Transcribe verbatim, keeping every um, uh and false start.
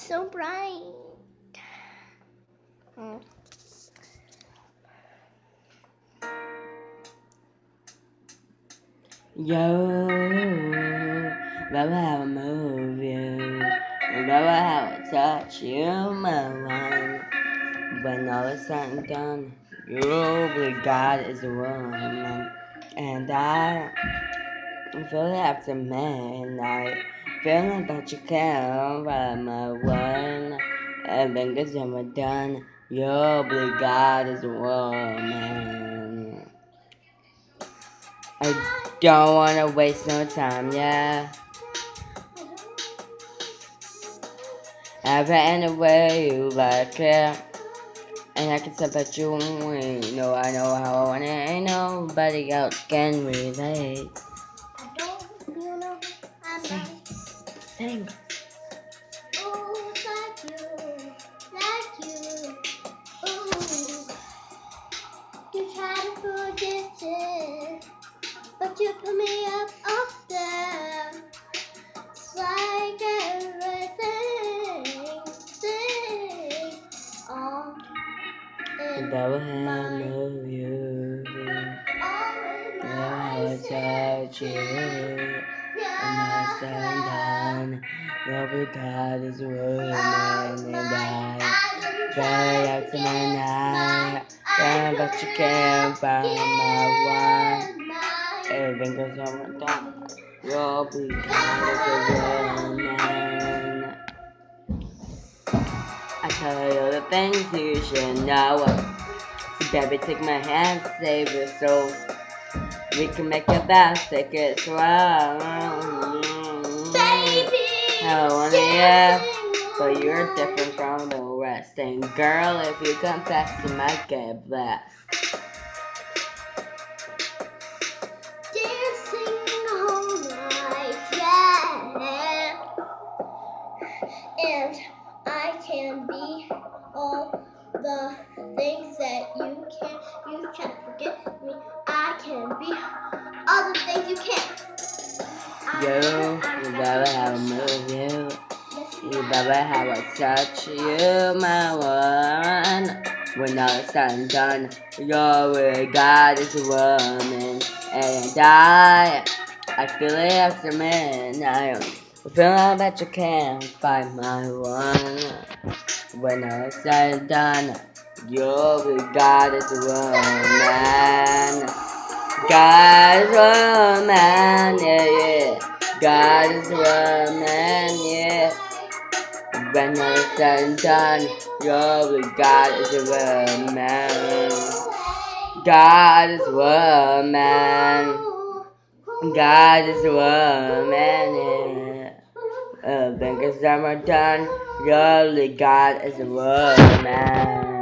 so bright. Mm. Yo, remember how I move you, remember how I touch you, my one. When all is said and done, you believe God is a woman, and I feel after midnight, feeling that you can't find my one. And then cause I'm done, you believe God is a woman. I don't wanna waste no time, yeah. Ever any way you like it, and I can step at you when you know I know how I want it. Ain't nobody else can relate. I don't, you know, I'm Sing, like, sing. oh, it's like you, like you. Ooh, you try to forget it, but you put me up, up there. It's like everything, thing, all in That will have my, move you. all in Know my how I touch you. And I stand on. Nobody God is a woman, and I fell out to my night. Yeah, but you can't find my one. Everything goes on my time. Nobody God is a woman. I tell you the things you should know. So baby, take my hand, save your soul. We can make it fast, take it slow. Baby, I wanna yeah, but you're different from the rest. And girl, if you confess, you might get blessed. dancing all night, yeah. And I can be all the things that you can't. You try to forget me. I can be all the things you can't. You, you better have a move, you. You better have a touch, you, my one. When all is said and done, your God is a woman. And I, I feel it after midnight. I feel like that you can't find my one. When all is said and done, your God is a woman. God is a woman, yeah, yeah. God is a woman, yeah. When all is said and done, your God is a woman. God is a woman. God is a woman, yeah. Uh, when it's done, your God is a woman.